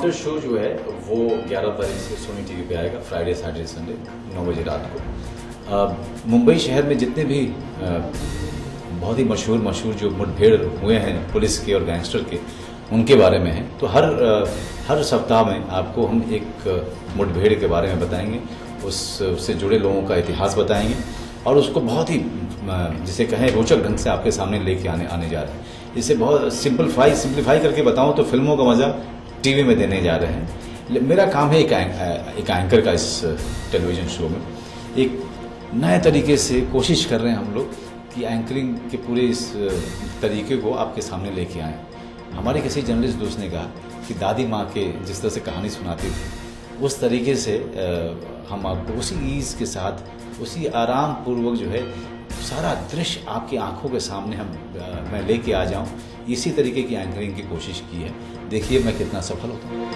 Encounter show जो है वो 11 तारीख से सोनी टीवी पे आएगा, फ्राइडे सैटरडे संडे 9 बजे रात को। मुंबई शहर में जितने भी बहुत ही मशहूर जो मुठभेड़ हुए हैं पुलिस के और गैंगस्टर के, उनके बारे में है। तो हर सप्ताह में आपको हम एक मुठभेड़ के बारे में बताएंगे, उससे जुड़े लोगों का इतिहास बताएंगे और उसको बहुत ही जिसे कहें रोचक ढंग से आपके सामने लेके आने जा रहे हैं। इसे बहुत सिंप्लीफाई करके बताऊं तो फिल्मों का मजा टीवी में देने जा रहे हैं। मेरा काम है एक एंकर का इस टेलीविजन शो में एक नए तरीके से कोशिश कर रहे हैं हम लोग कि एंकरिंग के पूरे इस तरीके को आपके सामने लेके आएँ। हमारे किसी जर्नलिस्ट दोस्त ने कहा कि दादी माँ के जिस तरह से कहानी सुनाती थी उस तरीके से हम आपको उसी ईज़ के साथ, उसी आराम पूर्वक जो है सारा दृश्य आपकी आंखों के सामने मैं लेके आ जाऊं, इसी तरीके की एंकरिंग की कोशिश की है। देखिए मैं कितना सफल होता हूँ।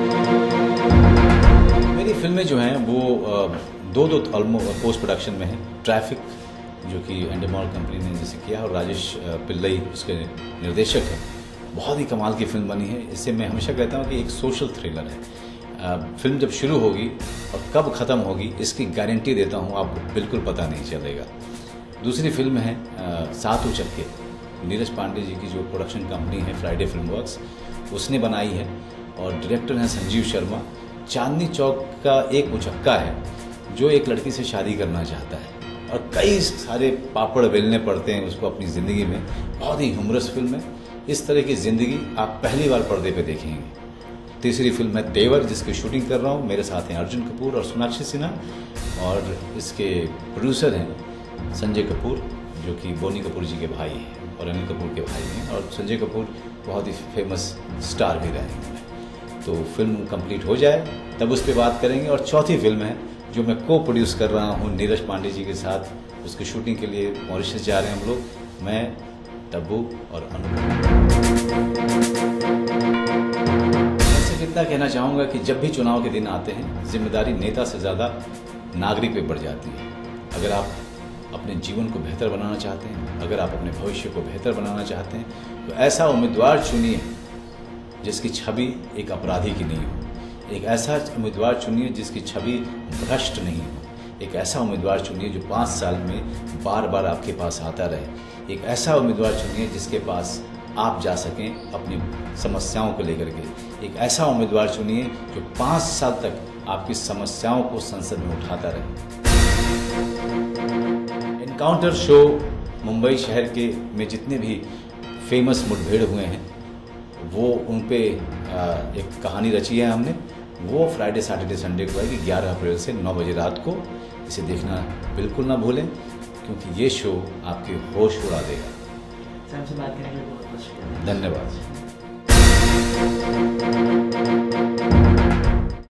मेरी फिल्में जो हैं वो दो पोस्ट प्रोडक्शन में है। ट्रैफिक जो कि एंडेमॉल कंपनी ने जैसे किया और राजेश पिल्लई उसके निर्देशक हैं, बहुत ही कमाल की फिल्म बनी है। इससे मैं हमेशा कहता हूँ कि एक सोशल थ्रिलर है। फिल्म जब शुरू होगी और कब ख़त्म होगी इसकी गारंटी देता हूँ, आपको बिल्कुल पता नहीं चलेगा। दूसरी फिल्म है सातों चक्के, नीरज पांडे जी की जो प्रोडक्शन कंपनी है फ्राइडे फिल्म वर्क्स, उसने बनाई है और डायरेक्टर हैं संजीव शर्मा। चांदनी चौक का एक मुचक्का है जो एक लड़की से शादी करना चाहता है और कई सारे पापड़ बेलने पड़ते हैं उसको अपनी ज़िंदगी में। बहुत ही ह्यूमरस फिल्म है। इस तरह की ज़िंदगी आप पहली बार पर्दे पे देखेंगे। तीसरी फिल्म है देवर, जिसकी शूटिंग कर रहा हूँ। मेरे साथ हैं अर्जुन कपूर और सोनाक्षी सिन्हा और इसके प्रोड्यूसर हैं संजय कपूर जो कि बोनी कपूर जी के भाई हैं और अनिल कपूर के भाई हैं, और संजय कपूर बहुत ही फेमस स्टार भी रहे हैं। तो फिल्म कंप्लीट हो जाए तब उस पर बात करेंगे। और चौथी फिल्म है जो मैं को प्रोड्यूस कर रहा हूँ नीरज पांडे जी के साथ, उसकी शूटिंग के लिए मॉरिशस जा रहे हैं हम लोग, मैं, तब्बू और अनु। इतना कहना चाहूँगा कि जब भी चुनाव के दिन आते हैं जिम्मेदारी नेता से ज़्यादा नागरिक पे बढ़ जाती है। अगर आप अपने जीवन को बेहतर बनाना चाहते हैं, अगर आप अपने भविष्य को बेहतर बनाना चाहते हैं तो ऐसा उम्मीदवार चुनिए जिसकी छवि एक अपराधी की नहीं हो। एक ऐसा उम्मीदवार चुनिए जिसकी छवि भ्रष्ट नहीं हो। एक ऐसा उम्मीदवार चुनिए जो 5 साल में बार बार आपके पास आता रहे। एक ऐसा उम्मीदवार चुनिए जिसके पास आप जा सकें अपनी समस्याओं को लेकर के। एक ऐसा उम्मीदवार चुनिए जो 5 साल तक आपकी समस्याओं को संसद में उठाता रहे। एनकाउंटर शो मुंबई शहर के में जितने भी फेमस मुठभेड़ हुए हैं वो उन पे एक कहानी रची है हमने। वो फ्राइडे सैटरडे संडे को आएगी 11 अप्रैल से 9 बजे रात को। इसे देखना बिल्कुल ना भूलें क्योंकि ये शो आपके होश उड़ा देगा। हमसे बात करने के लिए बहुत बहुत शुक्रिया। धन्यवाद।